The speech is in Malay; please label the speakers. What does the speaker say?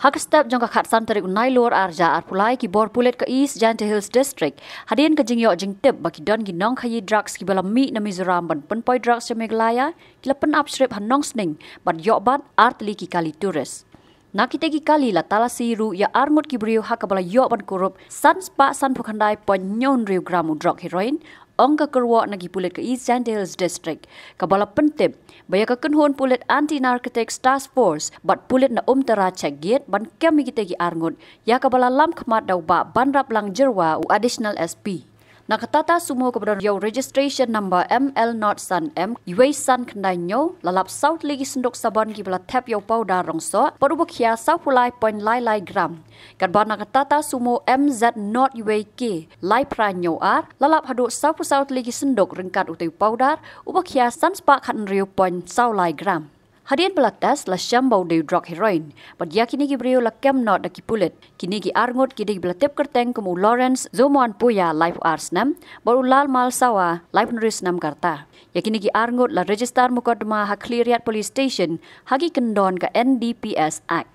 Speaker 1: Hak step jangka khatsan tarik unai lor arja arpulai ki bor pulet ke East Jaiñtia Hills district. Hadien ke jingyo jing tip baki don ki nong khayi drugs ki bala mi na Mizoram ban penpoi drugs ke Meghalaya ki pen upstrip hanong sning ban yok bat artli ki kali turis. Nakite ki kali la tala siru ya arngut ki brio hak bala yok ban korup san spa san pukandai pon nyon riu gramu drok heroin Ongka Kyrwoh nagi pulet ke East Jaiñtia Hills district. Kabala pentip, baya ka kenhon pulet anti-narcotics task force, bat pulet na tera cek giet ban kami kita gi arngut, ya kabala lam kemat dau ba ban rap lang jerwa u additional SP. Nakatata sumo kepada yo registration number ML not snem, yue san kendai nyo, lalap South Ligi sendok saban ki bala tap yo powder rongso, parubo kia saupulai point lai gram. Katba nakatata sumo MZ not yue ke, lai pranyo ar, lalap haduk South Ligi sendok ringkat utai powder, ubakia sanspa katan riu point lai gram. Hadian belatas la syambau de drok heroin. Badia kini ki brio la kem not da ki pulet. Kini ki arngut ki de belatep kerteng kemu Lawrence Zomuan Puya live snem, baru lal mal sawa live nuris nam karta. Ya kini ki arngut la register mukadma ha cleariat police station hagi kendon ka NDPS Act.